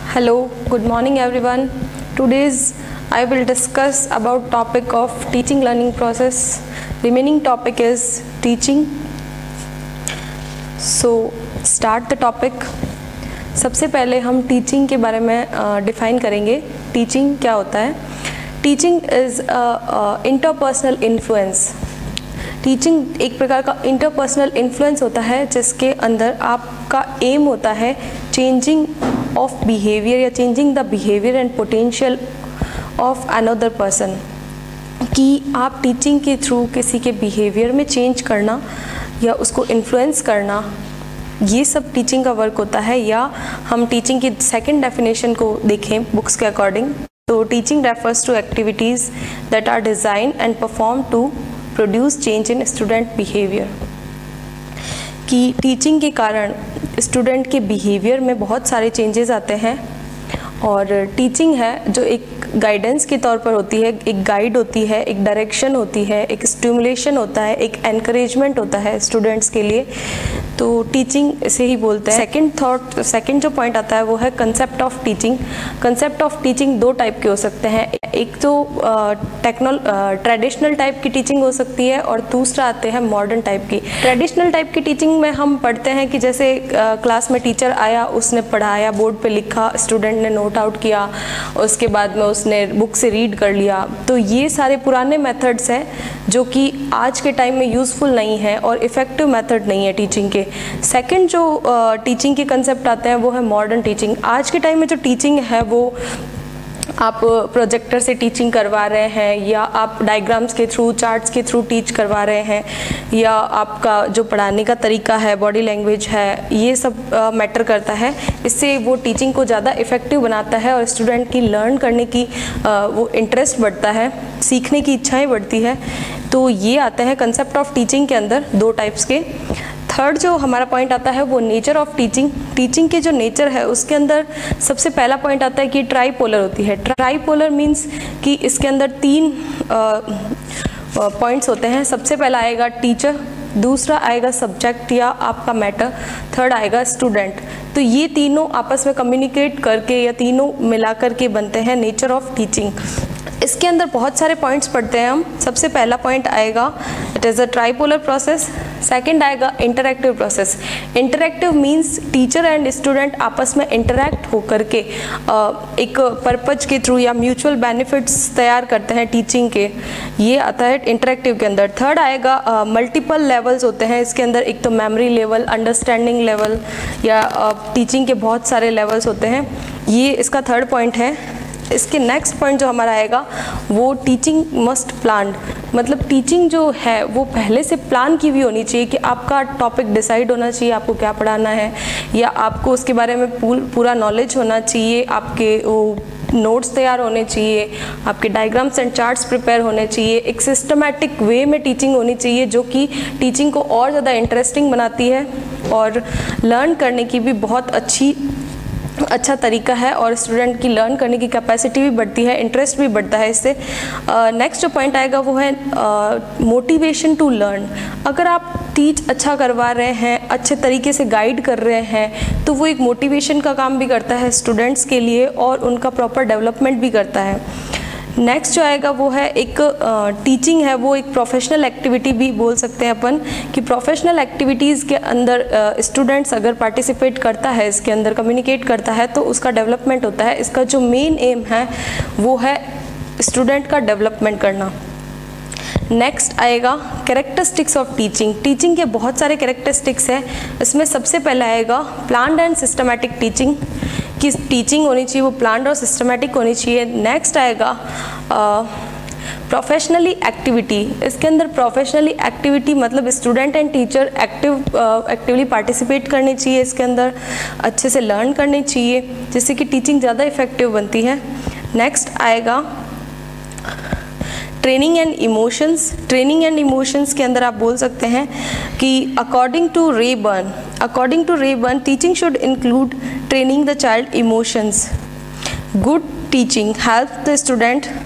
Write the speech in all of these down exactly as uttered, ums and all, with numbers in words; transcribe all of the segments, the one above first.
Hello, good morning everyone. Today's I will discuss about topic of teaching learning process. Remaining topic is teaching. So start the topic. सबसे पहले हम teaching के बारे में define uh, करेंगे. Teaching क्या होता है? Teaching is interpersonal influence. Teaching एक प्रकार का इंटरपर्सनल इन्फ्लुएंस होता है जिसके अंदर आपका एम होता है चेंजिंग ऑफ बिहेवियर या changing the behaviour and potential of another person. कि आप टीचिंग के थ्रू किसी के बिहेवियर में चेंज करना या उसको इन्फ्लुएंस करना, ये सब टीचिंग का वर्क होता है. या हम टीचिंग की सेकंड डेफिनेशन को देखें बुक्स के अकॉर्डिंग, तो teaching refers to activities that are design and perform to produce change in student behaviour. कि टीचिंग के कारण स्टूडेंट के बिहेवियर में बहुत सारे चेंजेस आते हैं. और टीचिंग है जो एक गाइडेंस के तौर पर होती है, एक गाइड होती है, एक डायरेक्शन होती है, एक स्टिमुलेशन होता है, एक एनकरेजमेंट होता है स्टूडेंट्स के लिए. तो टीचिंग इसे ही बोलते हैं. सेकंड थॉट सेकंड जो पॉइंट आता है वो है concept of teaching. Concept of teaching दो टाइप के हो सकते हैं. एक तो टेक्नोल ट्रेडिशनल टाइप की टीचिंग हो सकती है और दूसरा आते हैं मॉडर्न टाइप की. ट्रेडिशनल टाइप की टीचिंग में हम पढ़ते हैं कि जैसे क्लास में टीचर आया, उसने पढ़ाया, बोर्ड पे लिखा, स्टूडेंट ने नोट आउट किया, उसके बाद में उसने बुक से रीड कर लिया. तो ये सारे पुराने मेथड्स हैं जो कि आज के टाइम में यूज़फुल नहीं है और इफ़ेक्टिव मेथड नहीं है टीचिंग के. सेकंड जो टीचिंग के कंसेप्ट आते हैं वो है मॉडर्न टीचिंग. आज के टाइम में जो टीचिंग है वो आप प्रोजेक्टर से टीचिंग करवा रहे हैं, या आप डायग्राम्स के थ्रू, चार्ट्स के थ्रू टीच करवा रहे हैं, या आपका जो पढ़ाने का तरीका है, बॉडी लैंग्वेज है, ये सब मैटर करता है. इससे वो टीचिंग को ज़्यादा इफ़ेक्टिव बनाता है और स्टूडेंट की लर्न करने की आ, वो इंटरेस्ट बढ़ता है, सीखने की इच्छाएँ बढ़ती है. तो ये आते हैं कंसेप्ट ऑफ टीचिंग के अंदर दो टाइप्स के. थर्ड जो हमारा पॉइंट आता है वो नेचर ऑफ टीचिंग. टीचिंग के जो नेचर है उसके अंदर सबसे पहला पॉइंट आता है कि ट्राईपोलर होती है. ट्राईपोलर मीन्स कि इसके अंदर तीन पॉइंट्स होते हैं. सबसे पहला आएगा टीचर, दूसरा आएगा सब्जेक्ट या आपका मैटर, थर्ड आएगा स्टूडेंट. तो ये तीनों आपस में कम्युनिकेट करके या तीनों मिला करके बनते हैं नेचर ऑफ टीचिंग. इसके अंदर बहुत सारे पॉइंट्स पढ़ते हैं हम. सबसे पहला पॉइंट आएगा it is a tripolar process. Second आएगा interactive process. Interactive means teacher and student आपस में इंटरैक्ट होकर के एक पर्पज के थ्रू या म्यूचुअल बेनिफिट्स तैयार करते हैं टीचिंग के. ये आता है इंटरैक्टिव के अंदर. थर्ड आएगा मल्टीपल लेवल्स होते हैं इसके अंदर. एक तो मेमोरी लेवल, अंडरस्टैंडिंग लेवल, या टीचिंग के बहुत सारे लेवल्स होते हैं. ये इसका थर्ड पॉइंट है. इसके नेक्स्ट पॉइंट जो हमारा आएगा वो टीचिंग मस्ट प्लान्ड. मतलब टीचिंग जो है वो पहले से प्लान की भी होनी चाहिए कि आपका टॉपिक डिसाइड होना चाहिए, आपको क्या पढ़ाना है, या आपको उसके बारे में पूरा नॉलेज होना चाहिए, आपके वो नोट्स तैयार होने चाहिए, आपके डायग्राम्स एंड चार्ट्स प्रिपेयर होने चाहिए. एक सिस्टमैटिक वे में टीचिंग होनी चाहिए जो कि टीचिंग को और ज़्यादा इंटरेस्टिंग बनाती है और लर्न करने की भी बहुत अच्छी अच्छा तरीका है और स्टूडेंट की लर्न करने की कैपेसिटी भी बढ़ती है, इंटरेस्ट भी बढ़ता है इससे. नेक्स्ट जो पॉइंट आएगा वो है मोटिवेशन टू लर्न. अगर आप टीच अच्छा करवा रहे हैं, अच्छे तरीके से गाइड कर रहे हैं, तो वो एक मोटिवेशन का काम भी करता है स्टूडेंट्स के लिए और उनका प्रॉपर डेवलपमेंट भी करता है. नेक्स्ट जो आएगा वो है एक टीचिंग है वो एक प्रोफेशनल एक्टिविटी भी बोल सकते हैं अपन. कि प्रोफेशनल एक्टिविटीज़ के अंदर स्टूडेंट्स अगर पार्टिसिपेट करता है, इसके अंदर कम्युनिकेट करता है, तो उसका डेवलपमेंट होता है. इसका जो मेन एम है वो है स्टूडेंट का डेवलपमेंट करना. नेक्स्ट आएगा कैरेक्टरिस्टिक्स ऑफ टीचिंग. टीचिंग के बहुत सारे कैरेक्टरिस्टिक्स हैं. इसमें सबसे पहला आएगा प्लान्ड एंड सिस्टमैटिक टीचिंग. कि टीचिंग होनी चाहिए वो प्लान्ड और सिस्टमैटिक होनी चाहिए. नेक्स्ट आएगा प्रोफेशनली एक्टिविटी. इसके अंदर प्रोफेशनली एक्टिविटी मतलब student and teacher active actively participate करनी चाहिए, इसके अंदर अच्छे से लर्न करनी चाहिए, जिससे कि टीचिंग ज़्यादा इफ़ेक्टिव बनती है. नेक्स्ट आएगा training and emotions. Training and emotions के अंदर आप बोल सकते हैं कि according to Ryburn according to Ryburn teaching should include training the child emotions. Good teaching help the student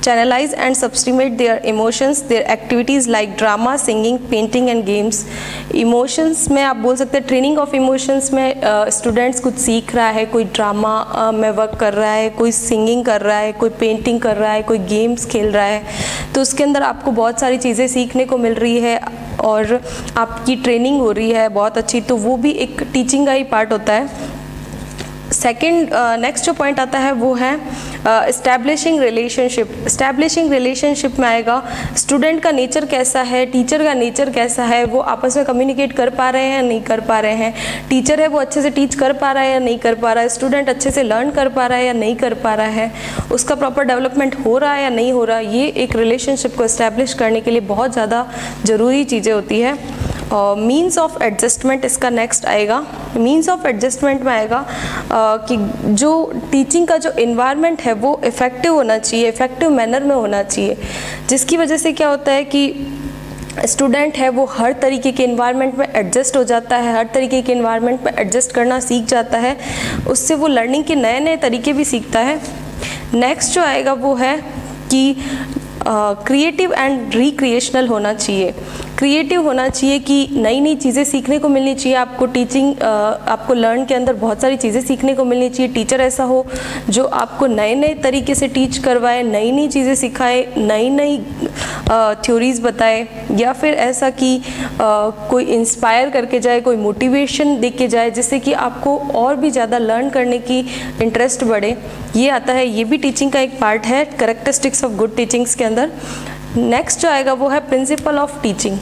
channelize and sublimate their emotions, their activities like drama, singing, painting and games. Emotions में आप बोल सकते हैं training of emotions में students uh, कुछ सीख रहा है, कोई ड्रामा uh, में वर्क कर रहा है, कोई सिंगिंग कर रहा है, कोई पेंटिंग कर रहा है, कोई गेम्स खेल रहा है, तो उसके अंदर आपको बहुत सारी चीज़ें सीखने को मिल रही है और आपकी ट्रेनिंग हो रही है बहुत अच्छी, तो वो भी एक टीचिंग का ही पार्ट होता है। सेकेंड नेक्स्ट जो पॉइंट आता है वो है इस्टेब्लिशिंग रिलेशनशिप। इस्टेब्लिशिंग रिलेशनशिप में आएगा स्टूडेंट का नेचर कैसा है, टीचर का नेचर कैसा है, वो आपस में कम्युनिकेट कर पा रहे हैं या नहीं कर पा रहे हैं, टीचर है वो अच्छे से टीच कर पा रहा है या नहीं कर पा रहा है, स्टूडेंट अच्छे से लर्न कर पा रहा है या नहीं कर पा रहा है, उसका प्रॉपर डेवलपमेंट हो रहा है या नहीं हो रहा है। ये एक रिलेशनशिप को इस्टेब्लिश करने के लिए बहुत ज़्यादा ज़रूरी चीज़ें होती है। मीन्स ऑफ एडजस्टमेंट इसका नेक्स्ट आएगा। मीन्स ऑफ एडजस्टमेंट में आएगा uh, कि जो टीचिंग का जो इन्वायरमेंट है वो इफ़ेक्टिव होना चाहिए, इफ़ेक्टिव मैनर में होना चाहिए, जिसकी वजह से क्या होता है कि स्टूडेंट है वो हर तरीके के इन्वायरमेंट में एडजस्ट हो जाता है, हर तरीके के इन्वायरमेंट में एडजस्ट करना सीख जाता है, उससे वो लर्निंग के नए नए तरीके भी सीखता है। नेक्स्ट जो आएगा वो है कि क्रिएटिव एंड रिक्रिएशनल होना चाहिए। क्रिएटिव होना चाहिए कि नई नई चीज़ें सीखने को मिलनी चाहिए आपको, टीचिंग uh, आपको लर्न के अंदर बहुत सारी चीज़ें सीखने को मिलनी चाहिए। टीचर ऐसा हो जो आपको नए नए तरीके से टीच करवाए, नई नई चीज़ें सिखाए, नई नई थ्योरीज़ बताए, या फिर ऐसा कि uh, कोई इंस्पायर करके जाए, कोई मोटिवेशन दे के जाए, जिससे कि आपको और भी ज़्यादा लर्न करने की इंटरेस्ट बढ़े। ये आता है, ये भी टीचिंग का एक पार्ट है कैरेक्टरिस्टिक्स ऑफ गुड टीचिंग्स के अंदर। नेक्स्ट जो आएगा वो है principle of teaching.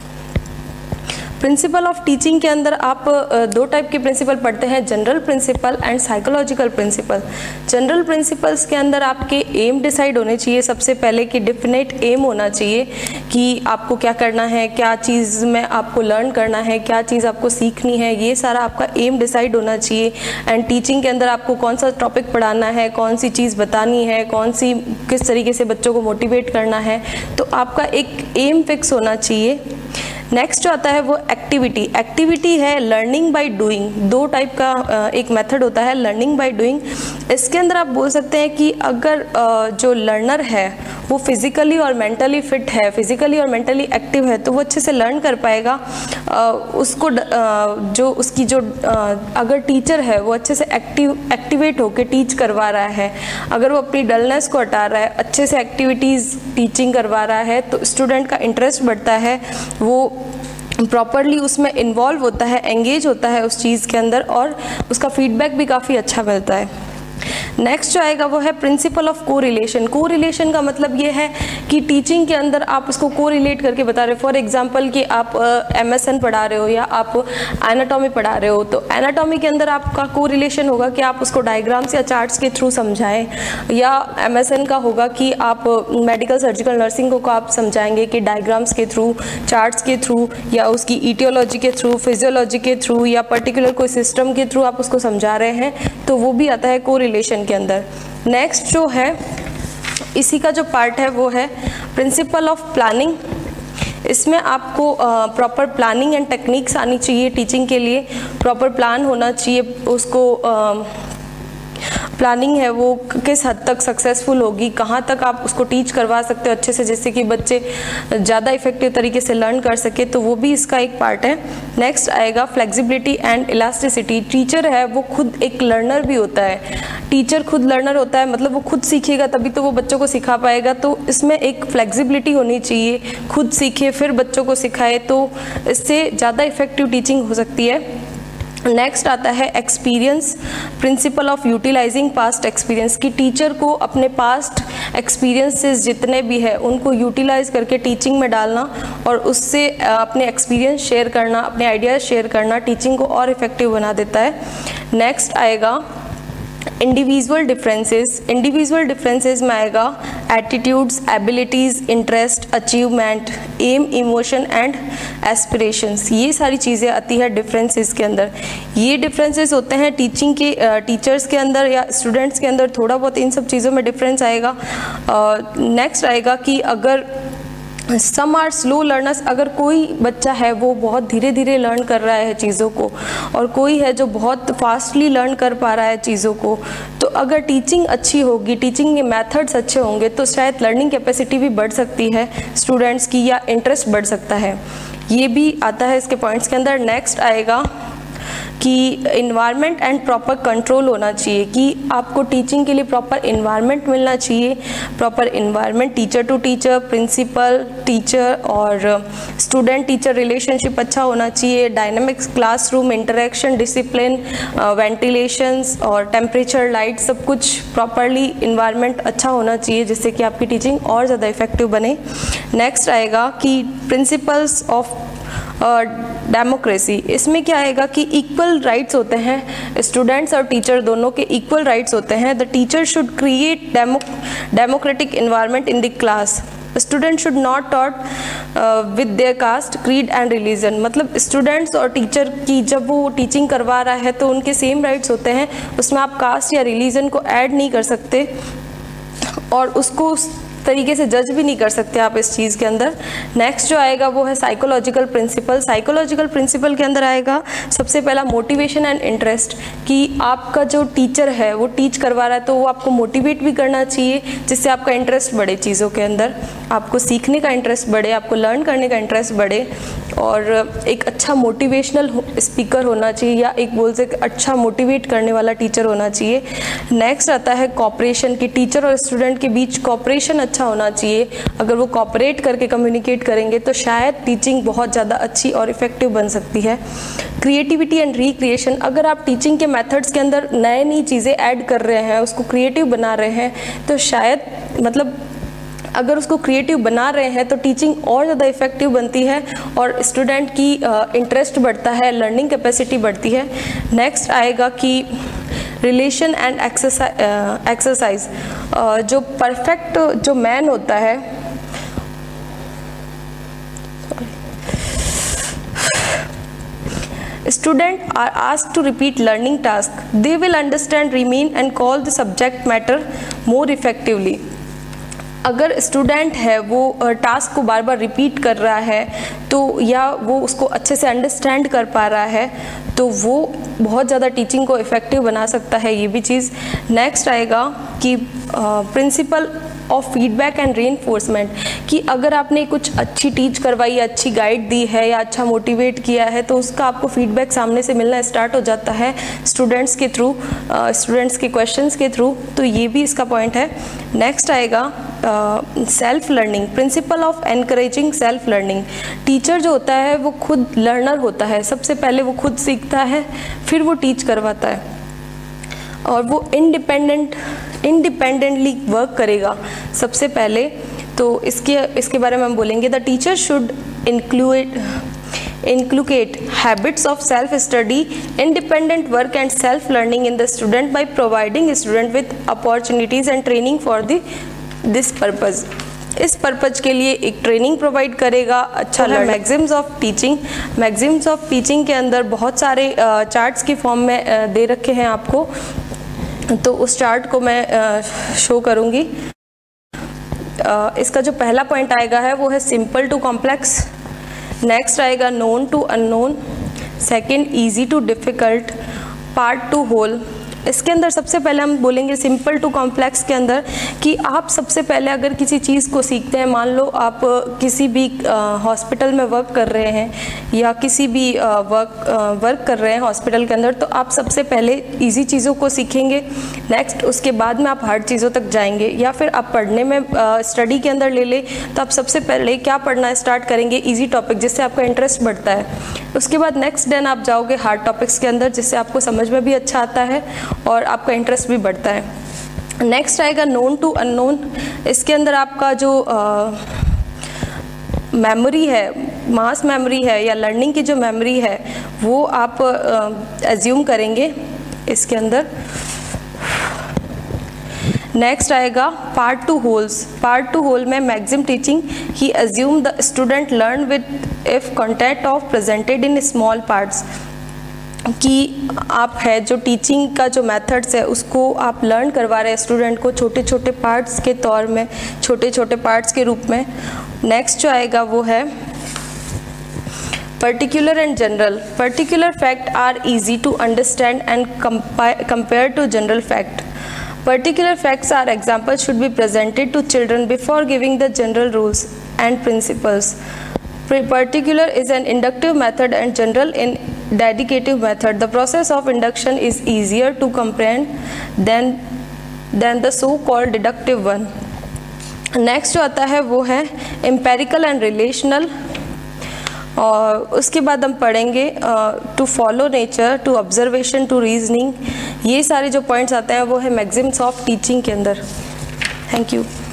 Principle of teaching के अंदर आप दो टाइप के प्रिंसिपल पढ़ते हैं, general principle and psychological principle. General principles के अंदर आपके एम डिसाइड होने चाहिए सबसे पहले, कि डिफिनेट एम होना चाहिए कि आपको क्या करना है, क्या चीज़ में आपको लर्न करना है, क्या चीज़ आपको सीखनी है, ये सारा आपका एम डिसाइड होना चाहिए। एंड टीचिंग के अंदर आपको कौन सा टॉपिक पढ़ाना है, कौन सी चीज़ बतानी है, कौन सी किस तरीके से बच्चों को मोटिवेट करना है, तो आपका एक एम फिक्स होना चाहिए। नेक्स्ट जो आता है वो एक्टिविटी। एक्टिविटी है लर्निंग बाय डूइंग। दो टाइप का एक मेथड होता है लर्निंग बाय डूइंग। इसके अंदर आप बोल सकते हैं कि अगर जो लर्नर है वो फिज़िकली और मेंटली फिट है, फिज़िकली और मेंटली एक्टिव है, तो वो अच्छे से लर्न कर पाएगा। उसको जो उसकी जो अगर टीचर है वो अच्छे से एक्टिव एक्टिवेट होकर टीच करवा रहा है, अगर वो अपनी डलनेस को हटा रहा है, अच्छे से एक्टिविटीज़ टीचिंग करवा रहा है, तो स्टूडेंट का इंटरेस्ट बढ़ता है, वो प्रॉपरली उसमें इन्वॉल्व होता है, एंगेज होता है उस चीज़ के अंदर, और उसका फीडबैक भी काफ़ी अच्छा मिलता है। नेक्स्ट जो आएगा वो है principle of correlation. Correlation का मतलब ये है कि टीचिंग के अंदर आप उसको को रिलेट करके बता रहे हो। फॉर एग्जांपल कि आप एम एस एन पढ़ा रहे हो या आप एनाटॉमी पढ़ा रहे हो, तो एनाटॉमी के अंदर आपका को रिलेशन होगा कि आप उसको डायग्राम्स या चार्ट्स के थ्रू समझाएं, या एम एस एन का होगा कि आप मेडिकल सर्जिकल नर्सिंग को आप समझाएंगे कि डायग्राम्स के थ्रू, चार्ट्स के थ्रू, या उसकी ईटियोलॉजी के थ्रू, फिजियोलॉजी के थ्रू, या पर्टिकुलर कोई सिस्टम के थ्रू आप उसको समझा रहे हैं, तो वो भी आता है को रिलेशन के अंदर। नेक्स्ट जो है इसी का जो पार्ट है वो है प्रिंसिपल ऑफ प्लानिंग। इसमें आपको प्रॉपर प्लानिंग एंड टेक्निक्स आनी चाहिए टीचिंग के लिए, प्रॉपर प्लान होना चाहिए, उसको प्लानिंग है वो किस हद तक सक्सेसफुल होगी, कहाँ तक आप उसको टीच करवा सकते हो अच्छे से, जिससे कि बच्चे ज़्यादा इफेक्टिव तरीके से लर्न कर सके, तो वो भी इसका एक पार्ट है। नेक्स्ट आएगा फ्लेक्सिबिलिटी एंड इलास्टिसिटी। टीचर है वो खुद एक लर्नर भी होता है, टीचर खुद लर्नर होता है, मतलब वो खुद सीखेगा तभी तो वो बच्चों को सिखा पाएगा, तो इसमें एक फ्लेक्सिबिलिटी होनी चाहिए, खुद सीखे फिर बच्चों को सिखाए, तो इससे ज़्यादा इफेक्टिव टीचिंग हो सकती है। नेक्स्ट आता है experience, principle of utilising past experience, कि टीचर को अपने पास्ट एक्सपीरियंसेस जितने भी है उनको यूटिलाइज करके टीचिंग में डालना और उससे अपने एक्सपीरियंस शेयर करना, अपने आइडियाज़ शेयर करना टीचिंग को और इफेक्टिव बना देता है। नेक्स्ट आएगा इंडिविजुअल डिफरेंसेस। इंडिविजुअल डिफरेंसेस में आएगा attitudes, abilities, interest, achievement, aim, emotion and aspirations. ये सारी चीज़ें आती है डिफरेंसेस के अंदर। ये डिफरेंसेस होते हैं टीचिंग के टीचर्स के अंदर या स्टूडेंट्स के अंदर, थोड़ा बहुत इन सब चीज़ों में डिफरेंस आएगा। नेक्स्ट आएगा कि अगर सम आर स्लो लर्नर्स, अगर कोई बच्चा है वो बहुत धीरे धीरे लर्न कर रहा है चीज़ों को और कोई है जो बहुत फास्टली लर्न कर पा रहा है चीज़ों को, तो अगर टीचिंग अच्छी होगी, टीचिंग के मेथड्स अच्छे होंगे तो शायद लर्निंग कैपेसिटी भी बढ़ सकती है स्टूडेंट्स की, या इंटरेस्ट बढ़ सकता है। ये भी आता है इसके पॉइंट्स के अंदर। नेक्स्ट आएगा कि इन्वायरमेंट एंड प्रॉपर कंट्रोल होना चाहिए, कि आपको टीचिंग के लिए प्रॉपर इन्वायरमेंट मिलना चाहिए। Proper environment, teacher to teacher, principal, teacher और स्टूडेंट टीचर रिलेशनशिप अच्छा होना चाहिए। Dynamics classroom interaction, discipline, ventilations और टेम्परेचर, लाइट, सब कुछ प्रॉपरली इन्वायरमेंट अच्छा होना चाहिए जिससे कि आपकी टीचिंग और ज़्यादा इफेक्टिव बने। नेक्स्ट आएगा कि प्रिंसिपल्स ऑफ डेमोक्रेसी, इसमें क्या आएगा कि इक्वल राइट्स होते हैं, स्टूडेंट्स और टीचर दोनों के इक्वल राइट्स होते हैं। The teacher should create demo democratic environment in the class. Student should not taught with their caste, creed and religion, मतलब स्टूडेंट्स और टीचर की जब वो टीचिंग करवा रहा है तो उनके सेम राइट्स होते हैं, उसमें आप कास्ट या रिलीजन को ऐड नहीं कर सकते और उसको तरीके से जज भी नहीं कर सकते आप इस चीज़ के अंदर। नेक्स्ट जो आएगा वो है साइकोलॉजिकल प्रिंसिपल। साइकोलॉजिकल प्रिंसिपल के अंदर आएगा सबसे पहला मोटिवेशन एंड इंटरेस्ट, कि आपका जो टीचर है वो टीच करवा रहा है तो वो आपको मोटिवेट भी करना चाहिए जिससे आपका इंटरेस्ट बढ़े चीज़ों के अंदर, आपको सीखने का इंटरेस्ट बढ़े, आपको लर्न करने का इंटरेस्ट बढ़े, और एक अच्छा मोटिवेशनल स्पीकर होना चाहिए या एक बोल से अच्छा मोटिवेट करने वाला टीचर होना चाहिए। नेक्स्ट आता है कॉपरेशन, की टीचर और स्टूडेंट के बीच कॉपरेशन अच्छा होना चाहिए। अगर वो कॉपरेट करके कम्युनिकेट करेंगे तो शायद टीचिंग बहुत ज़्यादा अच्छी और इफ़ेक्टिव बन सकती है। क्रिएटिविटी एंड रिक्रिएशन, अगर आप टीचिंग के मेथड्स के अंदर नए नई चीज़ें ऐड कर रहे हैं, उसको क्रिएटिव बना रहे हैं, तो शायद मतलब अगर उसको क्रिएटिव बना रहे हैं तो टीचिंग और ज़्यादा इफेक्टिव बनती है और स्टूडेंट की इंटरेस्ट बढ़ता है, लर्निंग कैपेसिटी बढ़ती है। नेक्स्ट आएगा कि रिलेशन एंड एक्सरसाइज, जो परफेक्ट जो मैन होता है, students are asked to repeat learning task. They will understand, remain and call the subject matter more effectively. अगर स्टूडेंट है वो टास्क को बार बार रिपीट कर रहा है तो या वो उसको अच्छे से अंडरस्टैंड कर पा रहा है तो वो बहुत ज़्यादा टीचिंग को इफ़ेक्टिव बना सकता है, ये भी चीज़। नेक्स्ट आएगा कि principle of feedback and reinforcement, कि अगर आपने कुछ अच्छी टीच करवाई, अच्छी गाइड दी है या अच्छा मोटिवेट किया है तो उसका आपको फीडबैक सामने से मिलना स्टार्ट हो जाता है स्टूडेंट्स के थ्रू, स्टूडेंट्स के क्वेश्चंस के थ्रू, तो ये भी इसका पॉइंट है। नेक्स्ट आएगा self learning, principle of encouraging self learning, teacher जो होता है वो खुद लर्नर होता है, सबसे पहले वो खुद सीखता है फिर वो टीच करवाता है और वो इंडिपेंडेंट इंडिपेंडेंटली वर्क करेगा सबसे पहले। तो इसके इसके बारे में हम बोलेंगे the teacher should include inculcate habits of self study, independent work and self learning in the student by providing student with opportunities and training for the this purpose. इस पर्पज के लिए एक ट्रेनिंग प्रोवाइड करेगा, अच्छा learn. Maxims of teaching, maxims of teaching के अंदर बहुत सारे चार्ट्स की फॉर्म में uh, दे रखे हैं आपको, तो उस चार्ट को मैं शो uh, करूँगी। uh, इसका जो पहला पॉइंट आएगा है वो है सिंपल टू कॉम्प्लेक्स, नेक्स्ट आएगा known to unknown, second easy to difficult, part to whole. इसके अंदर सबसे पहले हम बोलेंगे सिंपल टू कॉम्प्लेक्स के अंदर कि आप सबसे पहले अगर किसी चीज़ को सीखते हैं, मान लो आप किसी भी हॉस्पिटल में वर्क कर रहे हैं या किसी भी वर्क वर्क कर रहे हैं हॉस्पिटल के अंदर, तो आप सबसे पहले इजी चीज़ों को सीखेंगे, नेक्स्ट उसके बाद में आप हार्ड चीज़ों तक जाएंगे। या फिर आप पढ़ने में स्टडी के अंदर ले लें तो आप सबसे पहले क्या पढ़ना स्टार्ट करेंगे, ईजी टॉपिक जिससे आपका इंटरेस्ट बढ़ता है। उसके बाद नेक्स्ट देन आप जाओगे हार्ड टॉपिक्स के अंदर जिससे आपको समझ में भी अच्छा आता है और आपका इंटरेस्ट भी बढ़ता है। नेक्स्ट आएगा नोन टू अननोन, इसके अंदर आपका जो मेमोरी है, मास मेमोरी है या लर्निंग की जो मेमोरी है वो आप एज्यूम करेंगे इसके अंदर। नेक्स्ट आएगा part to wholes, part to whole में maxim teaching he assume the student learn with if content of presented in small parts, कि आप है जो टीचिंग का जो मेथड्स है उसको आप लर्न करवा रहे हैं स्टूडेंट को छोटे छोटे पार्ट्स के तौर में, छोटे छोटे पार्ट्स के रूप में। नेक्स्ट जो आएगा वो है particular and general. Particular fact are easy to understand and compare to general fact. Particular facts are examples should be presented to children before giving the general rules and principles. Particular is an inductive method and general in dedicative method. The process of induction is easier to comprehend than than the so-called deductive one. Next जो आता है वो है empirical and relational. और उसके बाद हम पढ़ेंगे to follow nature, to observation, to reasoning. ये सारे जो पॉइंट्स आते हैं वो है मैक्सिम्स ऑफ टीचिंग के अंदर. Thank you.